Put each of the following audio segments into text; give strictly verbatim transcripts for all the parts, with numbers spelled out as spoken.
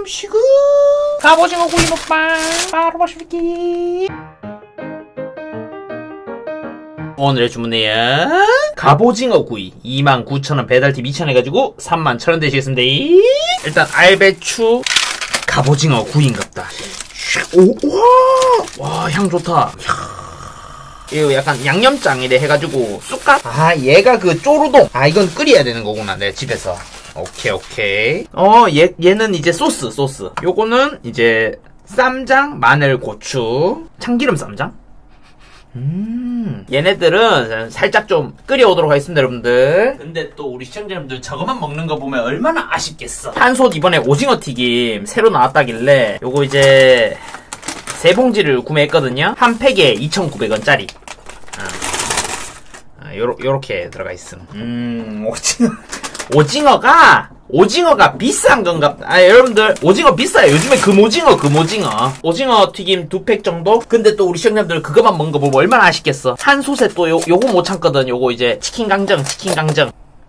음식은 갑오징어 구이 먹방 바로 마실게. 오늘의 주문이야 갑오징어 구이 이만 구천 원 배달팁 이천 원 해가지고 삼만 천 원 되시겠습니다. 일단 알배추 갑오징어 구이인갑다. 오와 향 좋다. 이거 약간 양념장이래 해가지고 쑥갓. 아 얘가 그 쪼르동. 아 이건 끓여야 되는 거구나 내 집에서. 오케이 오케이. 어 얘, 얘는 이제 소스 소스. 요거는 이제 쌈장 마늘 고추 참기름 쌈장. 음 얘네들은 살짝 좀 끓여오도록 하겠습니다 여러분들. 근데 또 우리 시청자님들 저거만 먹는 거 보면 얼마나 아쉽겠어. 한솥 이번에 오징어 튀김 새로 나왔다길래 요거 이제 세 봉지를 구매했거든요. 한 팩에 이천구백 원짜리. 아, 아, 요러, 요렇게 들어가 있음. 음 오징어 오징어가 오징어가 비싼 건가? 아 여러분들 오징어 비싸요. 요즘에 금오징어 금오징어 오징어 튀김 두 팩 정도? 근데 또 우리 시청자님들 그거만 먹는 거 보면 얼마나 아쉽겠어. 한솥에 또 요, 요거 못 참거든. 요거 이제 치킨 강정 치킨 강정.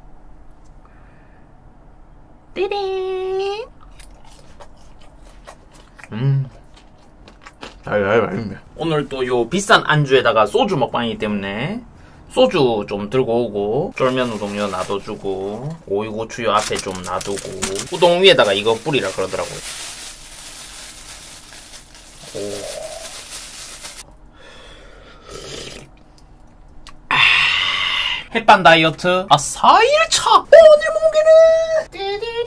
띠링. 음 아유 아유 아유. 오늘 또 요 비싼 안주에다가 소주 먹방이기 때문에 소주 좀 들고 오고 쫄면 우동요 놔둬주고 오이고추 요 앞에 좀 놔두고 우동 위에다가 이거 뿌리라 그러더라고요. 오. 아. 햇반 다이어트 아 사 일차 오늘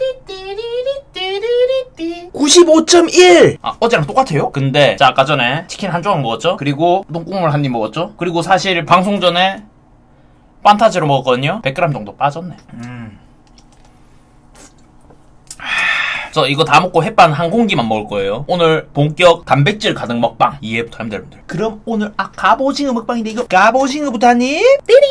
몸무게는 구십오 점 일. 아 어제랑 똑같아요. 근데 자 아까 전에 치킨 한 조각 먹었죠. 그리고 우동국물 한 입 먹었죠. 그리고 사실 방송 전에 판타지로 먹었거든요. 백 그램 정도 빠졌네. 음. 저 이거 다 먹고 햇반 한 공기만 먹을 거예요. 오늘 본격 단백질 가득 먹방 이해부터 합니다 여러분들. 그럼 오늘 아 갑오징어 먹방인데 이거 갑오징어부터 한 입. 띠링.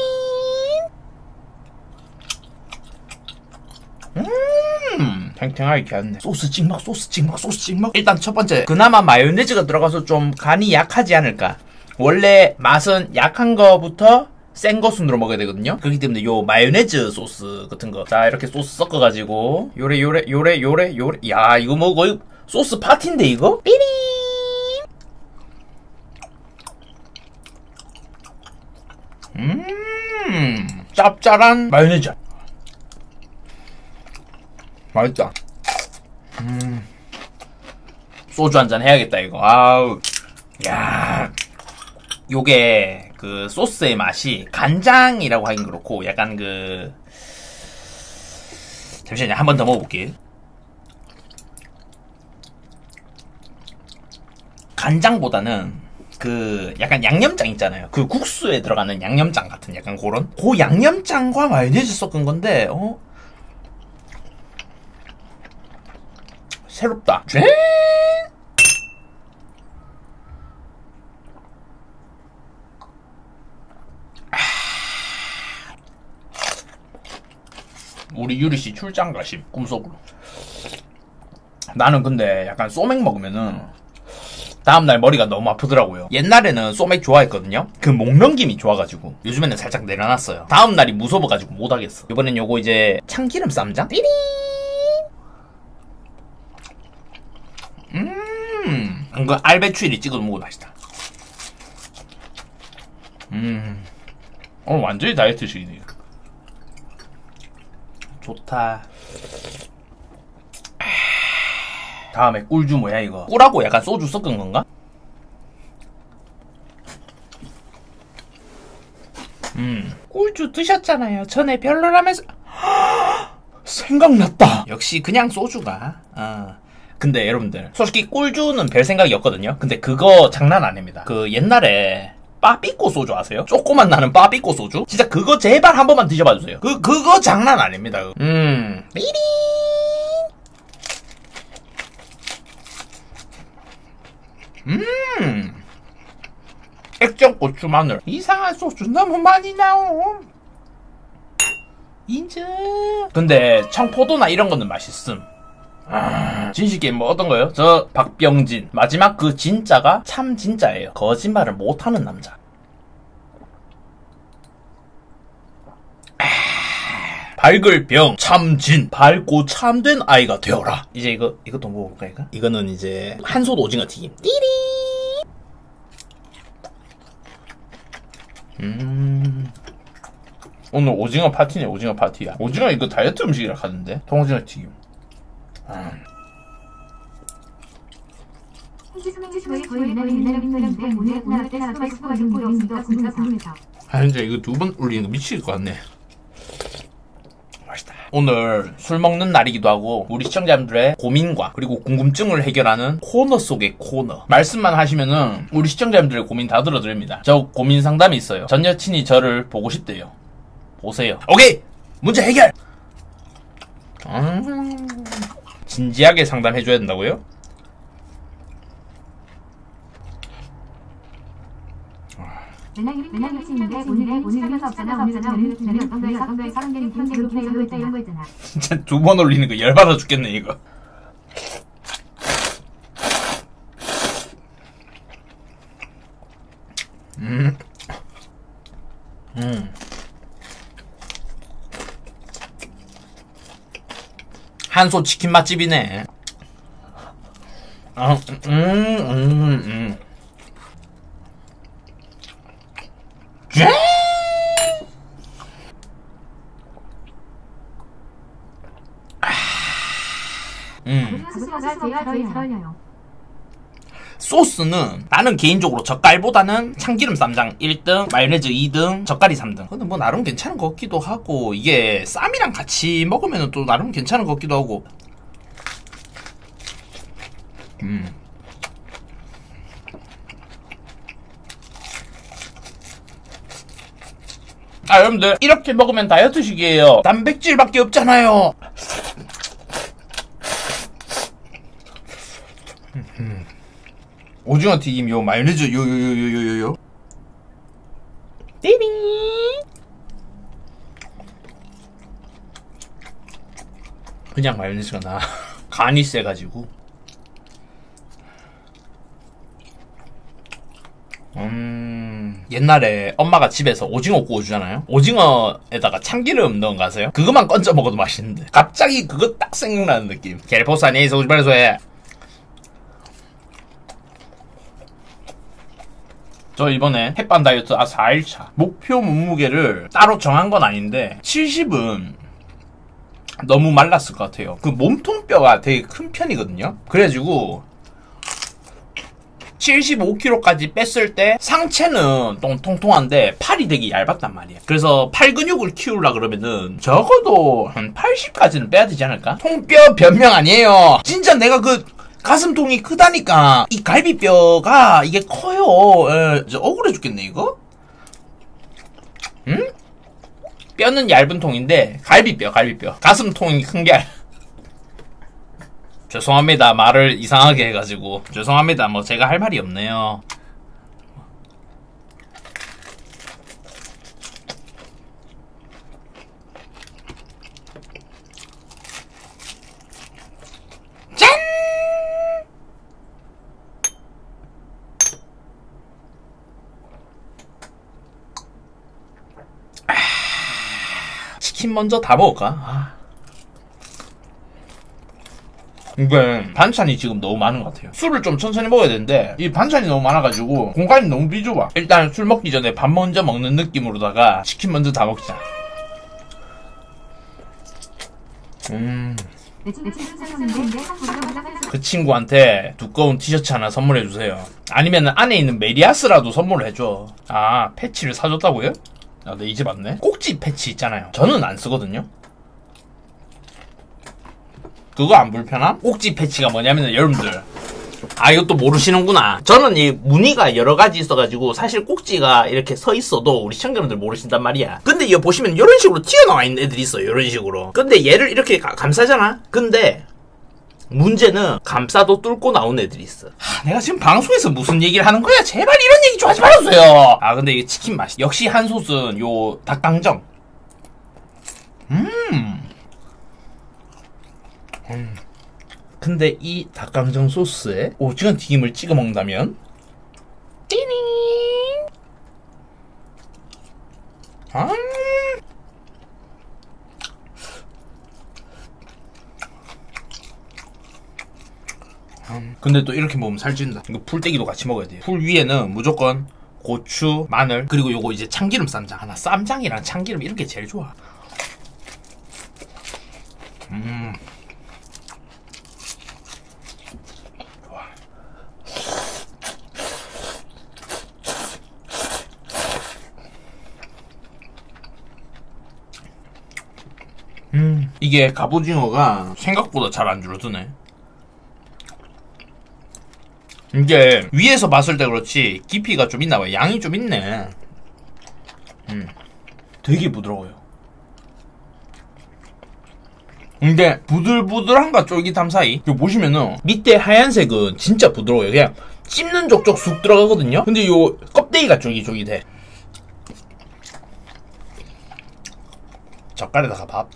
음 탱탱하게 개왔네. 소스 찍먹 소스 찍먹 소스 찍먹. 일단 첫 번째 그나마 마요네즈가 들어가서 좀 간이 약하지 않을까. 원래 맛은 약한 거부터 센 거 순으로 먹어야 되거든요. 그렇기 때문에 요 마요네즈 소스 같은 거 자 이렇게 소스 섞어가지고 요래 요래 요래 요래 요래. 야 이거 뭐 거의 소스 파티인데 이거? 삐링. 음 짭짤한 마요네즈 맛있다. 음 소주 한잔 해야겠다 이거. 아우 야 요게 그 소스의 맛이 간장이라고 하긴 그렇고 약간 그 잠시만요 한 번 더 먹어볼게요. 간장보다는 그 약간 양념장 있잖아요. 그 국수에 들어가는 양념장 같은 약간 그런 그 양념장과 마요네즈 섞은 건데 어 새롭다. 촤 우리 유리씨 출장 가심 꿈속으로. 나는 근데 약간 소맥 먹으면은 다음날 머리가 너무 아프더라고요. 옛날에는 소맥 좋아했거든요. 그 목넘김이 좋아가지고 요즘에는 살짝 내려놨어요. 다음날이 무서워가지고 못하겠어. 이번엔 요거 이제 참기름 쌈장. 띠링. 음 이거 알배추를 찍어서 먹어도 맛있다. 음 오늘 완전히 다이어트식이네요. 좋다. 다음에 꿀주 뭐야 이거? 꿀하고 약간 소주 섞은 건가? 음 꿀주 드셨잖아요. 전에 별로라면서. 생각났다. 역시 그냥 소주가. 어. 근데 여러분들 솔직히 꿀주는 별 생각이 없거든요. 근데 그거 장난 아닙니다. 그 옛날에 빠삐꼬 소주 아세요? 조그만 나는 빠삐꼬 소주? 진짜 그거 제발 한 번만 드셔봐주세요. 그, 그거 장난 아닙니다. 음. 삐링. 음. 액정 고추 마늘. 이상한 소주 너무 많이 나옴. 인증. 근데 청포도나 이런 거는 맛있음. 아, 진실게임 뭐 어떤 거요? 저 박병진 마지막 그 진짜가 참 진짜예요. 거짓말을 못하는 남자. 아, 밝을 병 참진 밝고 참된 아이가 되어라. 이제 이거 이것도 먹어볼까 이거? 이거는 이제 한솥 오징어 튀김. 띠리. 음. 오늘 오징어 파티네. 오징어 파티야. 오징어 이거 다이어트 음식이라 하던데. 통오징어 튀김. 아. 아 진짜 이거 두 번 올리는 거 미칠 것 같네. 맛있다. 오늘 술 먹는 날이기도 하고 우리 시청자분들의 고민과 그리고 궁금증을 해결하는 코너 속의 코너. 말씀만 하시면은 우리 시청자분들의 고민 다 들어드립니다. 저 고민 상담이 있어요. 전 여친이 저를 보고 싶대요. 보세요. 오케이! 문제 해결! 음... 진지하게 상담해줘야 된다고요? 진짜 두 번 올리는 거 열받아 죽겠네 이거. 음. 음. 한솥 치킨 맛집이네. 어, 음, 음, 음. 예? 아, 음. 소스는 나는 개인적으로 젓갈보다는 참기름 쌈장 일 등, 마요네즈 이 등, 젓갈이 삼 등. 근데 뭐 나름 괜찮은 것 같기도 하고 이게 쌈이랑 같이 먹으면 또 나름 괜찮은 것 같기도 하고. 음. 아 여러분들 이렇게 먹으면 다이어트식이에요. 단백질밖에 없잖아요. 오징어 튀김 요 마요네즈 요 요 요 요 요 요 띠링. 그냥 마요네즈가 나. 간이 세가지고. 음... 옛날에 엄마가 집에서 오징어 구워주잖아요. 오징어에다가 참기름 넣은 거 아세요? 그것만 건져 먹어도 맛있는데 갑자기 그거 딱 생각나는 느낌. 갤포스 안에서 오지 말아서 해. 저 이번에 햇반 다이어트 아 사 일차 목표 몸무게를 따로 정한 건 아닌데 칠십은 너무 말랐을 것 같아요. 그 몸통뼈가 되게 큰 편이거든요. 그래가지고 칠십오 킬로그램까지 뺐을 때 상체는 좀 통통한데 팔이 되게 얇았단 말이야. 그래서 팔 근육을 키우려 그러면은 적어도 한 팔십까지는 빼야 되지 않을까? 통뼈 변명 아니에요. 진짜 내가 그 가슴통이 크다니까. 이 갈비뼈가 이게 커요. 에, 저 억울해 죽겠네 이거. 응? 뼈는 얇은 통인데 갈비뼈 갈비뼈 가슴통이 큰 게 아니라. 죄송합니다. 말을 이상하게 해가지고 죄송합니다. 뭐 제가 할 말이 없네요. 짠! 아... 치킨 먼저 다 먹을까? 아... 이게 반찬이 지금 너무 많은 것 같아요. 술을 좀 천천히 먹어야 되는데 이 반찬이 너무 많아가지고 공간이 너무 비좁아. 일단 술 먹기 전에 밥 먼저 먹는 느낌으로다가 치킨 먼저 다 먹자. 음. 그 친구한테 두꺼운 티셔츠 하나 선물해주세요. 아니면 안에 있는 메리아스라도 선물을 해줘. 아, 패치를 사줬다고요? 아, 네, 이제 맞네. 꼭지 패치 있잖아요. 저는 안 쓰거든요. 그거 안 불편함? 꼭지 패치가 뭐냐면은 여러분들 아 이것도 모르시는구나. 저는 이 무늬가 여러 가지 있어가지고 사실 꼭지가 이렇게 서 있어도 우리 시청자분들 모르신단 말이야. 근데 이거 보시면 이런 식으로 튀어나와 있는 애들이 있어요. 이런 식으로. 근데 얘를 이렇게 가, 감싸잖아. 근데 문제는 감싸도 뚫고 나온 애들이 있어. 하, 내가 지금 방송에서 무슨 얘기를 하는 거야? 제발 이런 얘기 좀 하지 말아주세요. 아 근데 이게 치킨 맛이 역시 한솥은 요 닭강정. 음 음. 근데 이 닭강정 소스에 오징어 튀김을 찍어 먹는다면 띠링 아 음, 근데 또 이렇게 먹으면 살찐다. 이거 풀떼기도 같이 먹어야 돼요. 풀 위에는 무조건 고추, 마늘, 그리고 요거 이제 참기름 쌈장 하나. 쌈장이랑 참기름 이런 게 제일 좋아. 음. 좋아. 음. 이게 갑오징어가 생각보다 잘 안 줄어드네. 이게 위에서 봤을 때 그렇지 깊이가 좀 있나봐요. 양이 좀 있네. 음. 되게 부드러워요. 근데 부들부들한가 쫄깃함 사이 이거 보시면은 밑에 하얀색은 진짜 부드러워요. 그냥 씹는 족족 쑥 들어가거든요. 근데 요 껍데기가 쫄깃쫄깃해. 젓갈에다가 밥.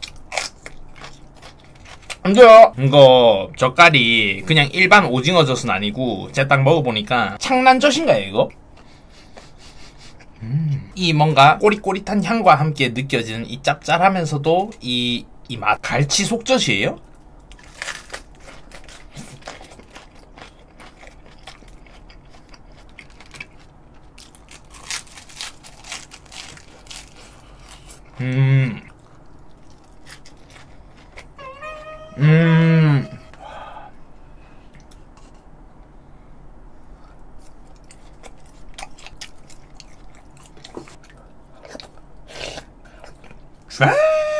안돼요. 이거 젓갈이 그냥 일반 오징어 젓은 아니고 제가 딱 먹어보니까 창난젓인가요 이거? 음. 이 뭔가 꼬릿꼬릿한 향과 함께 느껴지는 이 짭짤하면서도 이 이 맛 갈치 속젓이에요? 음. 음. 쫙.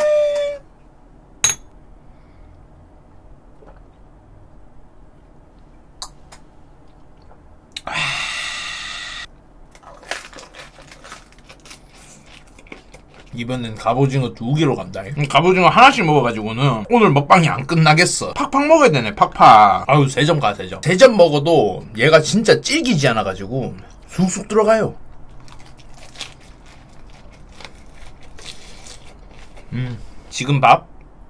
이번엔 갑오징어 두 개로 간다. 갑오징어 하나씩 먹어가지고는 오늘 먹방이 안 끝나겠어. 팍팍 먹어야 되네, 팍팍. 아유, 세 점 가, 세 점. 세 점 먹어도 얘가 진짜 질기지 않아가지고 쑥쑥 들어가요. 음, 지금 밥?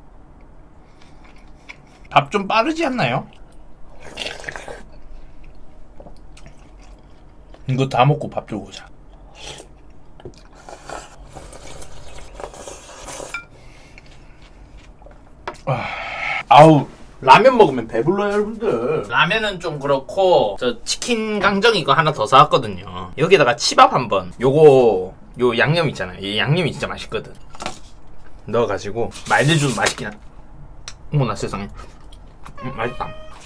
밥 좀 빠르지 않나요? 이거 다 먹고 밥 들고 오자. 아우, 라면 먹으면 배불러요, 여러분들. 라면은 좀 그렇고 저 치킨 강정 이거 하나 더 사왔거든요. 여기다가 치밥 한번. 요거 요 양념 있잖아요. 이 양념이 진짜 맛있거든. 넣어가지고 말려주면 맛있긴 하. 어머나 세상에. 음, 맛있다.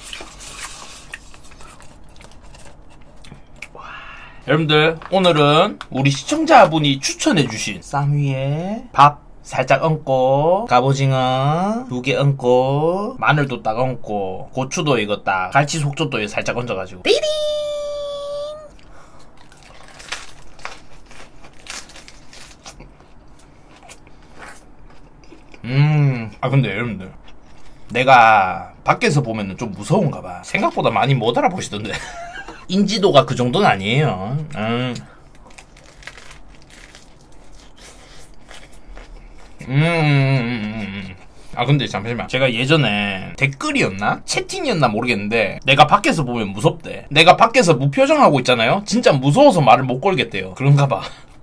와. 여러분들 오늘은 우리 시청자분이 추천해주신 쌈 위에 밥 살짝 얹고 갑오징어 두 개 얹고 마늘도 딱 얹고 고추도 이거 딱 갈치 속젓도 살짝 얹어가지고 띠링. 음, 아 근데 여러분들 내가 밖에서 보면은 좀 무서운가봐. 생각보다 많이 못 알아보시던데. 인지도가 그 정도는 아니에요. 음. 음, 음, 음, 음. 아 근데 잠시만, 제가 예전에 댓글이었나? 채팅이었나 모르겠는데 내가 밖에서 보면 무섭대. 내가 밖에서 무표정하고 있잖아요? 진짜 무서워서 말을 못 걸겠대요. 그런가봐.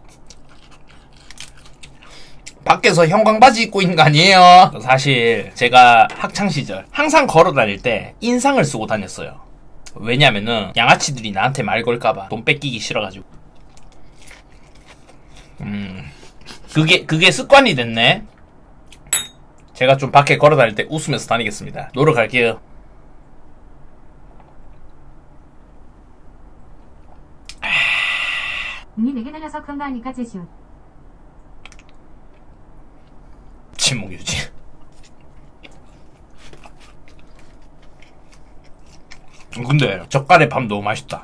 밖에서 형광바지 입고 있는 거 아니에요? 사실 제가 학창시절 항상 걸어다닐 때 인상을 쓰고 다녔어요. 왜냐면은 양아치들이 나한테 말 걸까봐 돈 뺏기기 싫어가지고. 음... 그게 그게 습관이 됐네. 제가 좀 밖에 걸어다닐 때 웃으면서 다니겠습니다. 노력할게요. 언니 내게 날려서 그런 거 아니까 제시오. 침묵 유지. 근데 젓갈의 밥 너무 맛있다.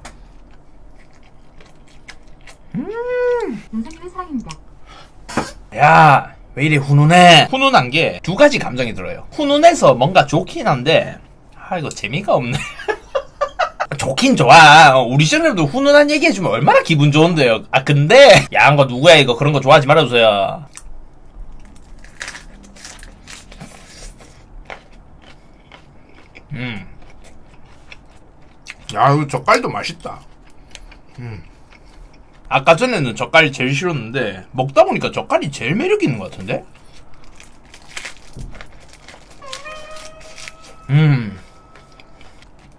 음. 선생님의 사랑입니다. 야, 왜 이리 훈훈해? 훈훈한 게 두 가지 감정이 들어요. 훈훈해서 뭔가 좋긴 한데 아 이거 재미가 없네. 좋긴 좋아. 우리 시청자들도 훈훈한 얘기해주면 얼마나 기분 좋은데요. 아 근데 야한 거 누구야 이거. 그런 거 좋아하지 말아주세요. 음. 야, 이거 젓갈도 맛있다. 음. 아까 전에는 젓갈이 제일 싫었는데 먹다 보니까 젓갈이 제일 매력 있는 것 같은데? 음.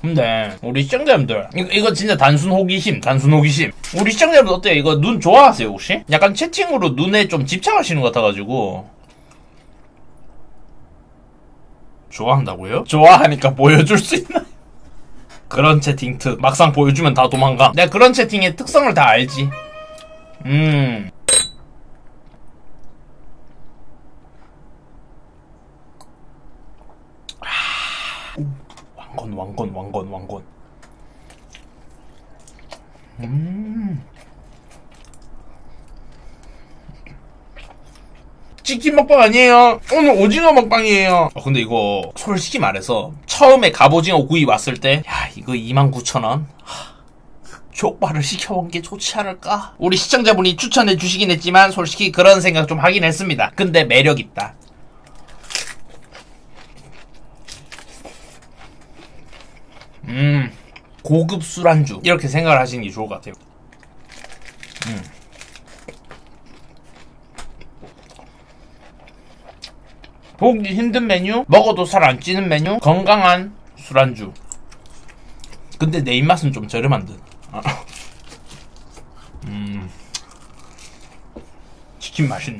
근데 우리 시청자분들 이거, 이거 진짜 단순 호기심 단순 호기심 우리 시청자분들 어때요? 이거 눈 좋아하세요 혹시? 약간 채팅으로 눈에 좀 집착하시는 것 같아가지고. 좋아한다고요? 좋아하니까 보여줄 수 있나? 그런 채팅 특 막상 보여주면 다 도망가. 내가 그런 채팅의 특성을 다 알지. 음 왕건 왕건 왕건 왕건. 음 치킨 먹방 아니에요. 오늘 오징어 먹방이에요. 어, 근데 이거 솔직히 말해서 처음에 갑오징어 구이 왔을 때 야 이거 이만 구천 원? 족발을 시켜먹는 게 좋지 않을까? 우리 시청자분이 추천해 주시긴 했지만 솔직히 그런 생각 좀 하긴 했습니다. 근데 매력있다. 음 고급 술안주 이렇게 생각을 하시는 게 좋을 것 같아요. 음. 보기 힘든 메뉴, 먹어도 살 안 찌는 메뉴, 건강한 술안주. 근데 내 입맛은 좀 저렴한 듯. 아. 음 치킨 맛있네.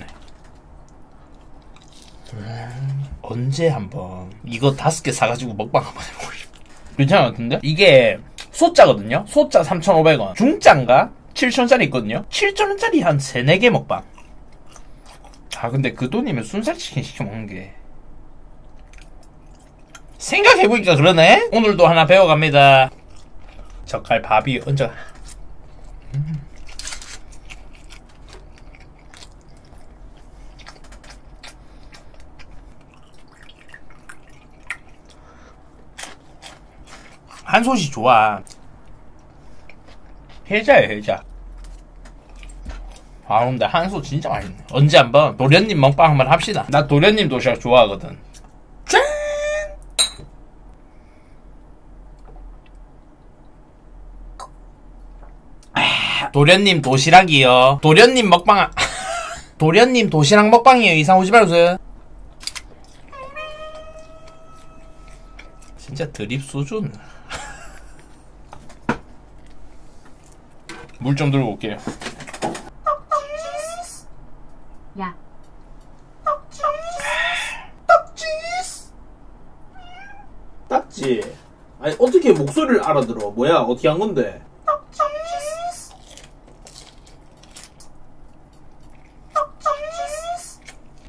음, 언제 한번 이거 다섯 개 사가지고 먹방 한번 해보고 싶어. 괜찮은 것 같은데? 이게 소짜거든요? 소짜 삼천오백 원, 중짜인가? 칠천 원짜리 있거든요? 칠천 원짜리 한 세, 네 개 먹방. 아 근데 그 돈이면 순살치킨 시켜먹는 게 생각해보니까 그러네? 오늘도 하나 배워갑니다. 젓갈 밥이 언제 음. 한솥이 좋아. 해자야 해자. 아 근데 한솥 진짜 맛있네. 언제 한번 도련님 먹방 한번 합시다. 나 도련님 도시락 좋아하거든. 짠! 아, 도련님 도시락이요. 도련님 먹방 도련님 도시락 먹방이에요. 이상 오지 말고. 진짜 드립 수준. 물 좀 들고 올게요. 야. 딱지스. 딱지. 아니 어떻게 목소리를 알아들어? 뭐야? 어떻게 한 건데? 딱지스. 딱지스.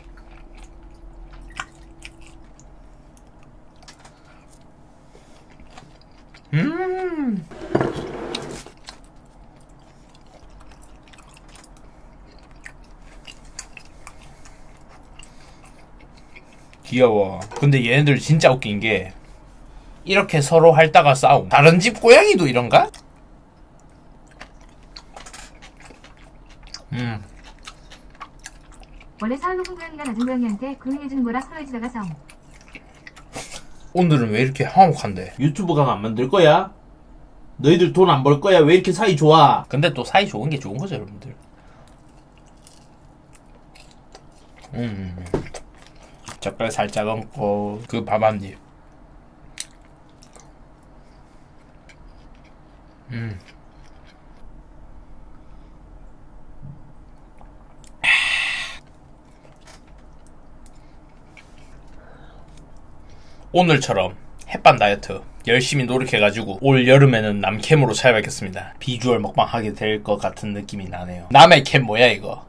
음. 귀여워. 근데 얘네들 진짜 웃긴 게 이렇게 서로 핥다가 싸움. 다른 집 고양이도 이런가? 음. 원래 사을 높은 고양이가 낮은 고양이한테 고양해주는 거라 서해지다가 싸움. 오늘은 왜 이렇게 화목한데? 유튜브 강 안 만들 거야? 너희들 돈 안 벌 거야? 왜 이렇게 사이 좋아? 근데 또 사이 좋은 게 좋은 거죠, 여러분들. 음. 젓갈 살짝 얹고 그 밥 한 입. 음. 오늘처럼 햇반 다이어트 열심히 노력해가지고 올 여름에는 남캠으로 찾아뵙겠습니다. 비주얼 먹방 하게 될 것 같은 느낌이 나네요. 남의 캠 뭐야 이거?